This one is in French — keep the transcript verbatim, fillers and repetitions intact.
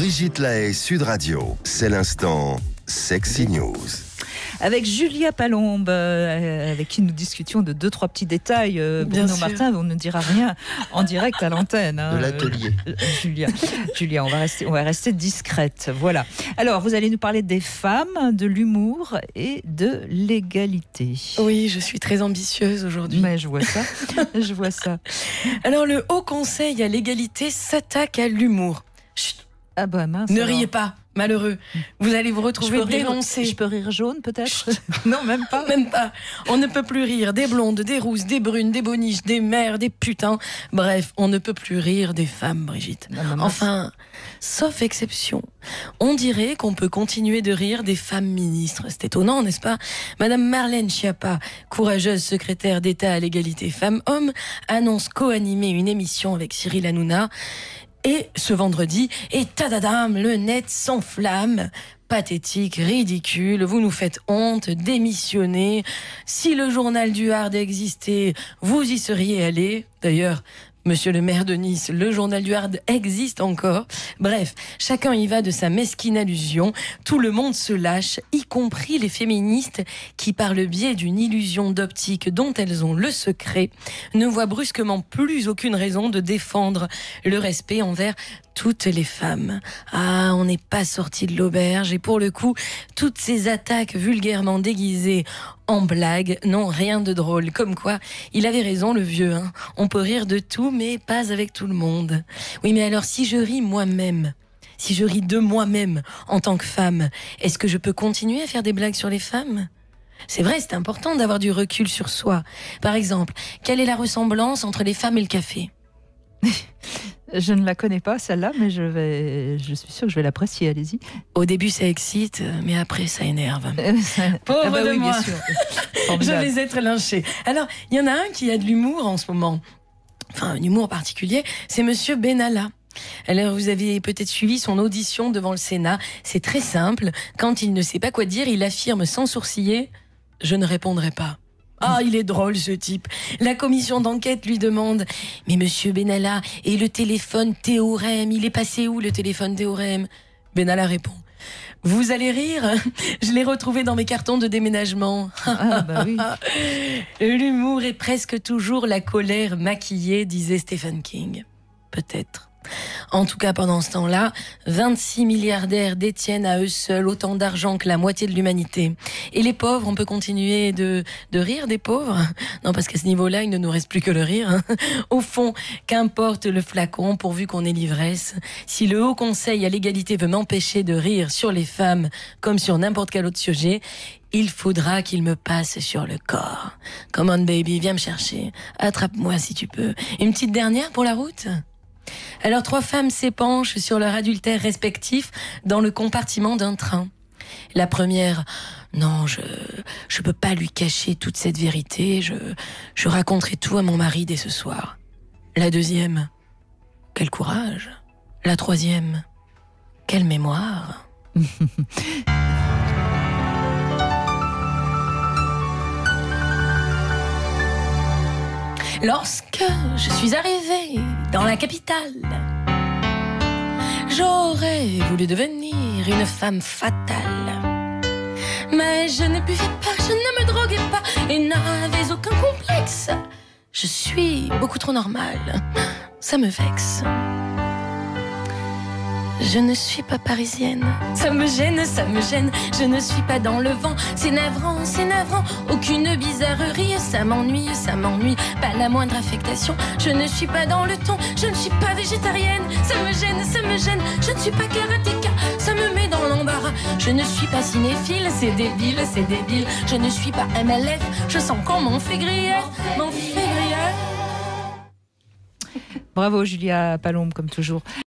Brigitte Lahaie, Sud Radio. C'est l'instant Sexy News. Avec Julia Palombe, euh, avec qui nous discutions de deux, trois petits détails. Euh, Bruno Martin, on ne dira rien en direct à l'antenne. Hein, de l'atelier. Euh, Julia, Julia, on va rester, on va rester discrète. Voilà. Alors, vous allez nous parler des femmes, de l'humour et de l'égalité. Oui, je suis très ambitieuse aujourd'hui. Mais je vois ça. je vois ça. Alors, le Haut Conseil à l'égalité s'attaque à l'humour. Chut. Ah bah mince. Ne alors. riez pas. Malheureux, vous allez vous retrouver je peux dénoncé. Rire, je peux rire jaune peut-être? Non, même pas. Même pas. On ne peut plus rire des blondes, des rousses, des brunes, des boniches, des mères, des putains. Bref, on ne peut plus rire des femmes, Brigitte. Non, enfin, sauf exception. On dirait qu'on peut continuer de rire des femmes ministres. C'est étonnant, n'est-ce pas? Madame Marlène Schiappa, courageuse secrétaire d'État à l'égalité femmes-hommes, annonce co-animer une émission avec Cyril Hanouna. Et ce vendredi, et tadadam, le net s'enflamme. Pathétique, ridicule, vous nous faites honte, démissionnez. Si le journal du Hard existait, vous y seriez allé. D'ailleurs, Monsieur le maire de Nice, le journal du Hard existe encore. Bref, chacun y va de sa mesquine allusion. Tout le monde se lâche, y compris les féministes qui, par le biais d'une illusion d'optique dont elles ont le secret, ne voient brusquement plus aucune raison de défendre le respect envers toutes les femmes. Ah, on n'est pas sorti de l'auberge et pour le coup, toutes ces attaques vulgairement déguisées en blague n'ont rien de drôle. Comme quoi, il avait raison le vieux. Hein. On peut rire de tout, mais pas avec tout le monde. Oui, mais alors si je ris moi-même, si je ris de moi-même en tant que femme, est-ce que je peux continuer à faire des blagues sur les femmes ? C'est vrai, c'est important d'avoir du recul sur soi. Par exemple, quelle est la ressemblance entre les femmes et le café ? Je ne la connais pas, celle-là, mais je, vais, je suis sûre que je vais l'apprécier. Allez-y. Au début, ça excite, mais après, ça énerve. Pauvre ah bah de oui, moi. bien sûr. Je vais être lynchée. Alors, il y en a un qui a de l'humour en ce moment. Enfin, un humour particulier. C'est Monsieur Benalla. Alors, vous avez peut-être suivi son audition devant le Sénat. C'est très simple. Quand il ne sait pas quoi dire, il affirme sans sourciller « Je ne répondrai pas ». Ah, il est drôle ce type. La commission d'enquête lui demande « Mais monsieur Benalla, et le téléphone Théorème, il est passé où le téléphone Théorème ?» Benalla répond « Vous allez rire, je l'ai retrouvé dans mes cartons de déménagement. » Ah bah oui. L'humour est presque toujours la colère maquillée, disait Stephen King. Peut-être. En tout cas, pendant ce temps-là, vingt-six milliardaires détiennent à eux seuls autant d'argent que la moitié de l'humanité. Et les pauvres, on peut continuer de, de rire des pauvres ? Non, parce qu'à ce niveau-là, il ne nous reste plus que le rire. Hein. Au fond, qu'importe le flacon, pourvu qu'on ait l'ivresse. Si le Haut Conseil à l'égalité veut m'empêcher de rire sur les femmes, comme sur n'importe quel autre sujet, il faudra qu'il me passe sur le corps. Come on baby, viens me chercher. Attrape-moi si tu peux. Une petite dernière pour la route ? Alors, trois femmes s'épanchent sur leur adultère respectif dans le compartiment d'un train. La première, non, je je peux pas lui cacher toute cette vérité, je, je raconterai tout à mon mari dès ce soir. La deuxième, quel courage. La troisième, quelle mémoire. Lorsque je suis arrivée dans la capitale, j'aurais voulu devenir une femme fatale. Mais je ne buvais pas, je ne me droguais pas et n'avais aucun complexe. Je suis beaucoup trop normale, ça me vexe. Je ne suis pas parisienne. Ça me gêne, ça me gêne. Je ne suis pas dans le vent. C'est navrant, c'est navrant. Aucune bizarrerie. Ça m'ennuie, ça m'ennuie. Pas la moindre affectation. Je ne suis pas dans le ton. Je ne suis pas végétarienne. Ça me gêne, ça me gêne. Je ne suis pas karatéka. Ça me met dans l'embarras. Je ne suis pas cinéphile. C'est débile, c'est débile. Je ne suis pas M L F. Je sens qu'on m'en fait griller. M'en fait griller. Bravo Julia Palombe, comme toujours.